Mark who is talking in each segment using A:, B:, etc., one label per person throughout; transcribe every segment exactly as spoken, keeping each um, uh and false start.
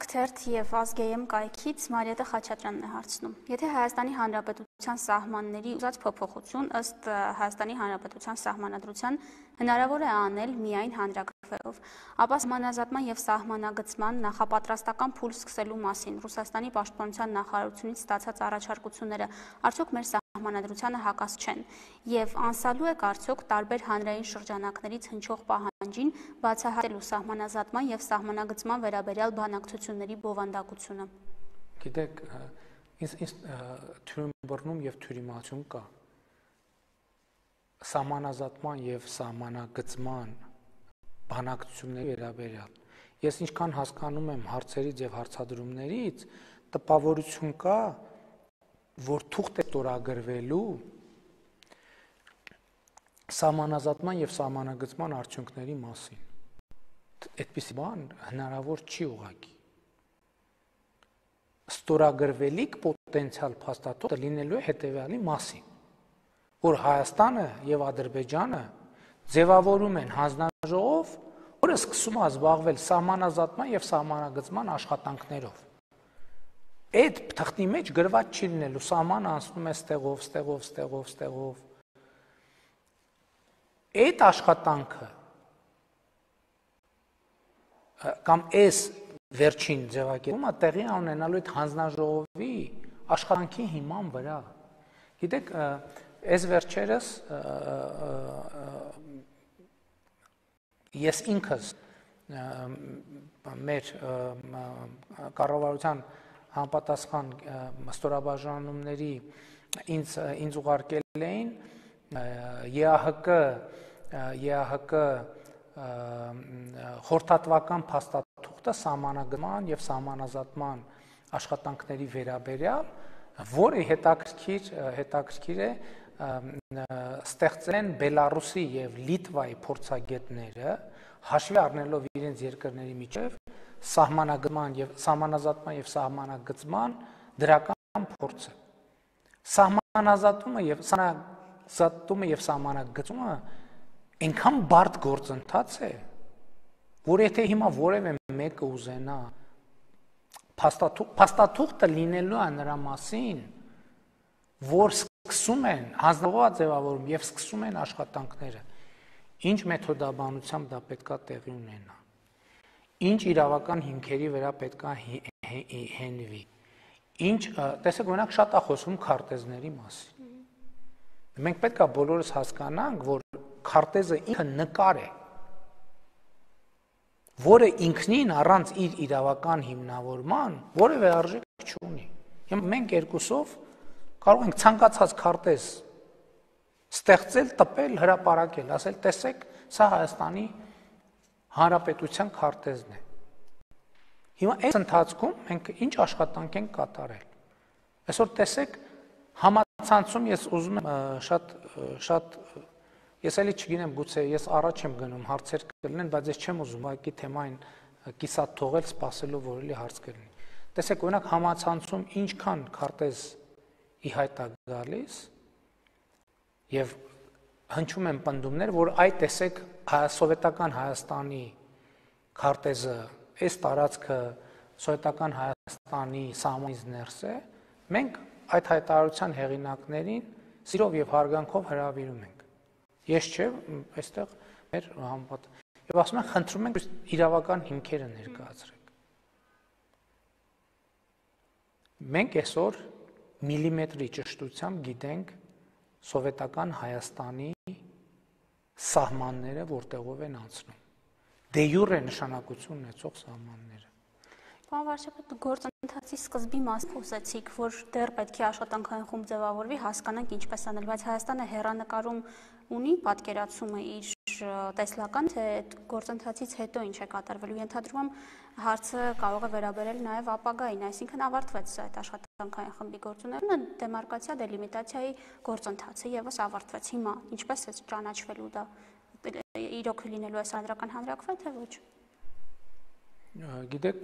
A: Թերթ և ազգեյեմ կայքից Մարիետը Խաչատրյանն է հարցնում. Եթե Հայաստանի Հանրապետության սահմանների ուզած փոփոխություն ըստ Հայաստանի Հանրապետության սահմանադրության հնարավոր է անել միայն հանրակրվեով, ապա սահմանազատման և սահմանագծման նախապատրաստական փուլ սկսելու մասին Ռուսաստանի պաշտպանության նախարարությունից ստացած առաջարկությունները արդյոք մեր սահմանադրությանը հակաս չեն և անսալու եք արդյոք տարբեր հանրային շրջանակներից հնչող պահանջին բացահայտելու սահմանազատման և սահմանագծման վերաբերյալ բանակցությունների բովանդակությունը։
B: Գիտեք, ինձ թյուրիմբռնում և թյուրիմացում կա։ Սահմանազատման և սահմանագծման բանակցությունների վերաբերյալ։ Ես ինչքան հասկանում եմ հարցերից և հարցադրումներից, տպավորություն կա, որ թուղթ է ստորագրվելու սահմանազատման և սահմանագծման արդյունքների մասին։ Այդպիսի բան հնարավոր չի ուղղակի։ Ստորագրվելիք պոտենցիալ փաստաթուղթը լինելու է հետևյալի մասին, որ Հայաստանը և Ադրբեջանը ձևավորում են հանձնաժողով, որը սկսում է զբաղվել սահմանազատման և սահմանագծման աշխատանքներով։ Այդ թղթի մեջ գրված չի լինելու սահմանը անցնում է այստեղով, այստեղով, այստեղով, այստեղով։ Այդ աշխատանքը կամ այս վերջին ձևակերպումը տեղի ունենալու այդ հանձնաժողովի աշխատանքի հիման վրա։ Գիտեք, այս վերջերս ես ինքս մեր կառավարության համապատասխան ստորաբաժանումների ինձ ինձ ուղարկել էին ԵԱՀԿ խորհրդատվական փաստաթուղթը սահմանագծման և սահմանազատման աշխատանքների վերաբերյալ, որը հետաքրքիր հետաքրքիր է ստեղծել են Բելարուսի և Լիտվայի փորձագետները, հաշվի առնելով իրենց երկրների միջև սահմանագծման և սահմանազատման և սահմանագծման դրական փորձը։ Սահմանազատումը և սահմանազատումը և սահմանագծումը այնքան բարդ գործընթաց է, որ եթե հիմա որևէ մեկը ուզենա փաստաթուղթը լինելու է նրա մասին, որ սկսում են հանձնաժողովա ձևավորում և սկսում են աշխատանքները, ինչ մեթոդաբանությամբ դա պետքա տեղի ունենա, ինչ իրավական հիմքերի վրա պետքա հենվի, ինչ, տեսեք, օրինակ շատ է խոսում քարտեզների մասին։ Մենք պետքա բոլորս հասկանանք, որ քարտեզը ինքը նկար է, որը ինքնին առանց իր իրավական հիմնավորման որևէ արժեք չունի։ Մենք երկուսով կարող ենք ցանկացած քարտեզ ստեղծել, տպել, հրապարակել, ասել, տեսեք, սա Հայաստանի Հանրապետության քարտեզն է։ Հիմա այս ընթացքում մենք ինչ աշխատանք ենք կատարել։ Այսօր տեսեք, համացանցում ես ուզում եմ շատ շատ ես էլի չգիտեմ, գուցե ես առաջ եմ գնում, հարցեր կլինեն, բայց ես չեմ ուզում ուղղակի թեմային կիսատ թողել, սպասելով, որ էլի հարց կլինի։ Տեսեք, օրինակ համացանցում ինչքան քարտեզ ի հայտ է գալիս եւ հնչում են պնդումներ, որ այ տեսեք սովետական Հայաստանի քարտեզը, այս տարածքը սովետական Հայաստանի սահմանից ներս է, մենք այդ հայտարարության հեղինակներին սիրով եւ հարգանքով հրավիրում ենք։ Ես չէ, այստեղ մեր համապատ եւ ասում են, խնդրում ենք իրավական հիմքերը ներկայացրեք։ Մենք այսօր միլիմետրի ճշտությամբ գիտենք սովետական Հայաստանի սահմանները որտեղով են անցնում։ Դե յուրե նշանակություն ունեցող սահմանները։
A: Պարոն վարչապետ, գործընթացի սկզբի մաս խոսեցիք, որ դեռ պետք է աշխատանքային խումբ ձևավորվի, հասկանանք ինչպես անել, բայց Հայաստանը հեռանկարում ունի պատկերացումը իր տեսլական, թե գործընթացից հետո ինչ է կատարվելու։ Ենթադրում եմ հարցը կարող է վերաբերել նաև ապագային, այսինքն ավարտվեց այդ աշխատանքային խմբի գործունեությունը, դեմարկացիա, դելիմիտացիայի գործընթացը եւս ավարտվեց։ Հիմա ինչպես է ճանաչվելու դա, իրոք լինելու է սադրական հանրակրվե, թե ոչ։
B: Գիտեք,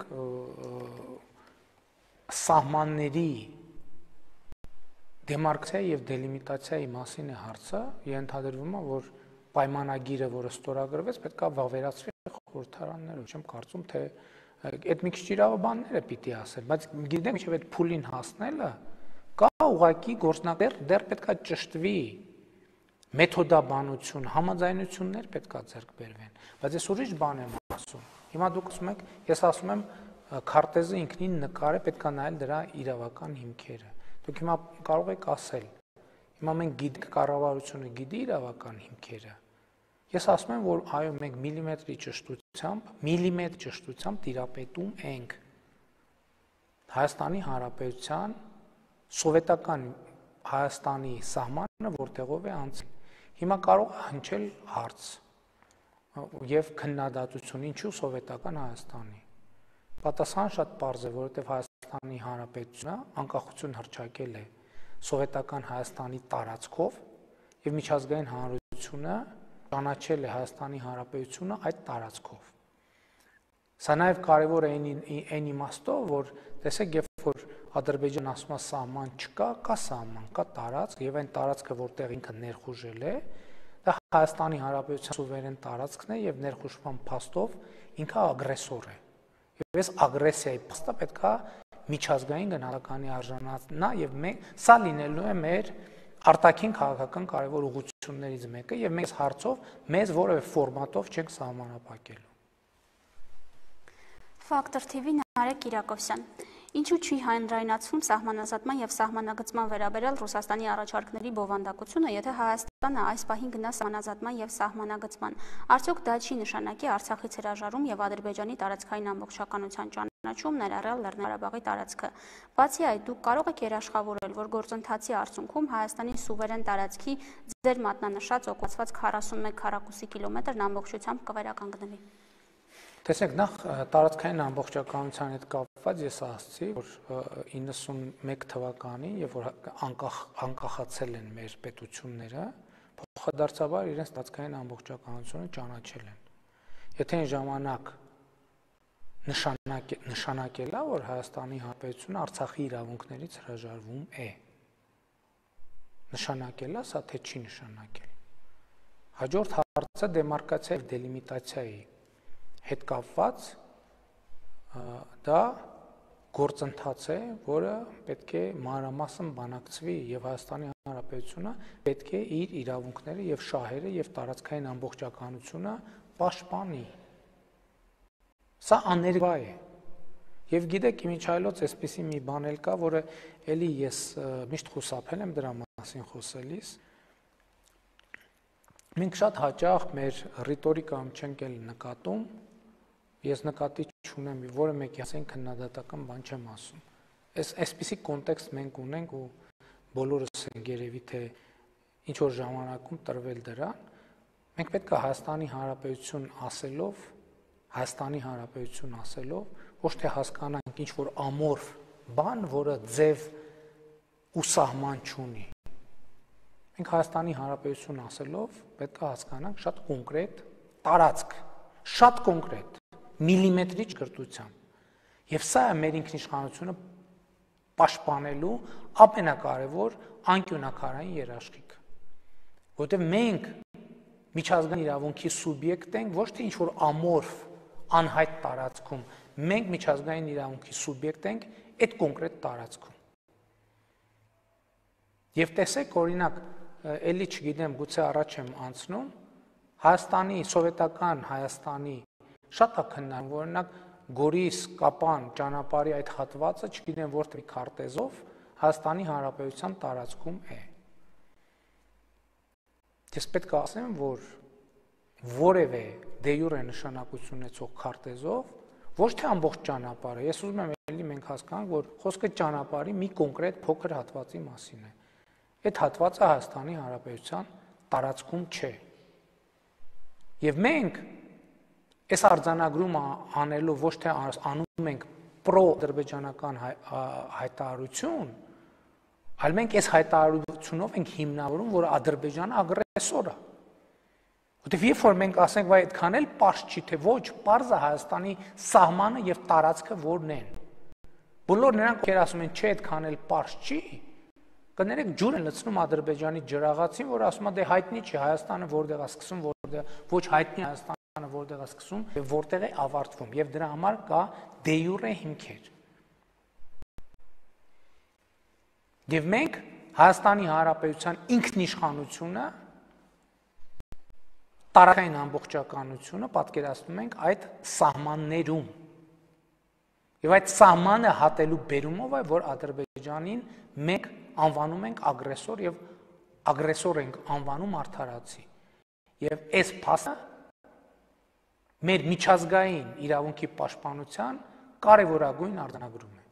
B: սահմանների դեմարկացիայի եւ դելիմիտացիայի մասին է հարցը, ենթադրվում է, որ պայմանագիրը, որը ստորագրվեց, պետք է վերածվի խորհրդարաններով, չեմ կարծում, թե այդ մի քիչ իրավաբանները պիտի ասեն, բայց գիտեմ, ինչեւ այդ փուլին հասնելը կա ուղղակի գործնական դեռ պետքա ճշտվի մեթոդաբանություն, համաձայնություններ պետքա ձեռք բերվեն, բայց ես ուրիշ բան եմ ասում։ Հիմա դուք ասում եք, ես ասում եմ քարտեզը ինքնին նկար է, պետքա նայել դրա իրավական հիմքերը։ Դուք հիմա կարող եք ասել, հիմա մենք գիտենք կառավարությունը գիտի իրավական հիմքերը։ Ես ասում եմ, որ այո, մենք միլիմետրի ճշտությամբ, միլիմետր ճշտությամբ տիրապետում ենք Հայաստանի Հանրապետության սովետական Հայաստանի սահմանը, որտեղով է անցել։ Հիմա կարող է հնչել հարց եւ քննադատություն, ինչու սովետական Հայաստանի։ Պատասխանը շատ պարզ է, որովհետեւ Հայաստանի Հանրապետությունը անկախություն հռչակել է սովետական Հայաստանի տարածքով եւ միջազգային հանրությունը ճանաչել է Հայաստանի Հանրապետությունը այդ տարածքով։ Սա նաև կարևոր է այն իմաստով, որ տեսեք, երբ որ Ադրբեջանը ասում է սահման չկա, կա սահման, կա տարածք, եւ այն տարածքը, որտեղ ինքը ներխուժել է, դա Հայաստանի Հանրապետության սուվերեն տարածքն է եւ ներխուժման փաստով ինքը ագրեսոր է։ Եվ այս ագրեսիայի փաստը պետք է միջազգային գնահատականի արժանանա եւ մենք սա լինելու է մեր արտաքին քաղաքական կարևոր ուղղություններից մեկը եւ մենք հարցով մեզ որևէ ֆորմատով չենք սահմանափակելու։
A: Ֆակտոր թի վի Նարեկ Կիրակոսյան։ Ինչու չի հանրայնացվում սահմանազատման եւ սահմանագծման վերաբերյալ Ռուսաստանի առաջարկների բովանդակությունը, եթե Հայաստանը այս պահին գնա սահմանազատման եւ սահմանագծման։ Արդյոք դա չի նշանակի Արցախից հրաժարում եւ Ադրբեջանի տարածքային ամբողջականության ճանաչում, ներառյալ Լեռնային Ղարաբաղի տարածքը։ Բացի այդ, դուք կարող եք երաշխավորել, որ գործընթացի արդյունքում Հայաստանի սուվերեն տարածքի ձեր մատնանշած օկուպացված քառասունմեկ քառակուսի կիլոմետրն ամբողջությամբ կվերականգնվի։
B: Տեսեք, նախ տարածքային ամբողջականության հետ կապված ես ասացի, որ իննսունմեկ թվականին, երբ որ անկախ անկախացել են մեր պետությունները, փոխադարձաբար իրենց տարածքային ամբողջականությունը ճանաչել են։ Եթե այն ժամանակ նշանակ նշանակելա, որ Հայաստանի Հանրապետությունը Արցախի իրավունքներից հրաժարվում է։ Նշանակելա, սա թե չի նշանակել։ Հաջորդ հարցը դեմարկացիա եւ դելիմիտացիայի հետ կապված դա գործընթաց է, որը պետք է մանրամասն բանակցվի եւ Հայաստանի Հանրապետությունը պետք է իր իրավունքները եւ շահերը եւ տարածքային ամբողջականությունը պաշտպանի։ Սա աներկա է։ Եվ գիտեք, իմիջայլոց այսպեսի մի բան էլ կա, որը էլի ես միշտ խուսափել եմ դրա մասին խոսելիս։ Մենք շատ հաճախ մեր ռիտորիկայում չենք էլ նկատում, ես նկատի չունեմ, որը մեկի ասեն քննադատական բան չեմ ասում։ Այս այսպիսի կոնտեքստ մենք ունենք ու բոլորս ենք երևի թե ինչ որ ժամանակում տրվել դրան, մենք պետք է Հայաստանի Հանրապետություն ասելով, Հայաստանի Հանրապետություն ասելով, ոչ թե հասկանանք ինչ որ ամորֆ բան, որը ձև ու սահման չունի։ Մենք Հայաստանի Հանրապետություն ասելով պետք է հասկանանք շատ կոնկրետ տարածք, շատ կոնկրետ, միլիմետրի ճկրտությամբ։ Եվ սա է մեր ինքնիշխանությունը պաշտպանելու ամենակարևոր անկյունակարային երաշխիքը։ Որտեղ մենք միջազգային իրավունքի սուբյեկտ ենք, ոչ թե ինչ որ ամորֆ անհայտ տարածքում, մենք միջազգային իրավունքի սուբյեկտ ենք այդ կոնկրետ տարածքում։ Եվ տեսեք, օրինակ, էլի չգիտեմ, գուցե առաջ եմ անցնում, Հայաստանի, սովետական Հայաստանի շատ է քննարկվում, օրինակ գորիս-կապան ճանապարհի այդ հատվածը, չգիտեմ որտեղ քարտեզով Հայաստանի Հանրապետության տարածքում է։ Ես պետք է ասեմ, որ որևէ դե յուրե նշանակություն ունեցող քարտեզով ոչ թե ամբողջ ճանապարհը, ես ուզում եմ էլի մենք հասկանանք, որ խոսքը ճանապարհի մի կոնկրետ փոքր հատվածի մասին է։ Այդ հատվածը Հայաստանի Հանրապետության տարածքում չէ։ Եվ մենք այս արձանագրումը անելով ոչ թե անում ենք պրո-ադրբեջանական հայտարարություն, այլ մենք այս հայտարարությունով ենք հիմնավորում, որ Ադրբեջանը ագրեսոր է։ Որտեւ երբ որ մենք ասենք, վայ այդքան էլ պարզ չի, թե ոչ, պարզ է Հայաստանի սահմանը եւ տարածքը որն են։ Բոլոր նրանք, ովքեր ասում են, չէ, այդքան էլ պարզ չի, կներեք ջուր են լցնում Ադրբեջանի ջրաղացին, որ ասում է դե հայտնի չի Հայաստանը որտեղ է սկսում, որտեղ ոչ հայտնի Հայաստանը Հայաստանը որտեղ է սկսում, որտեղ է ավարտվում, եւ դրա համար կա դե յուրե հիմքեր։ Եվ մենք Հայաստանի Հանրապետության ինքնիշխանությունը, տարածքային ամբողջականությունը պատկերացնում ենք այդ սահմաններում։ Եվ այդ սահմանը հատելու բերումով է, որ Ադրբեջանին մենք անվանում ենք ագրեսոր եւ ագրեսոր ենք անվանում արդարացի։ Եվ այս փաստը մեր միջազգային իրավունքի պաշտպանության կարևորագույն արձանագրում է։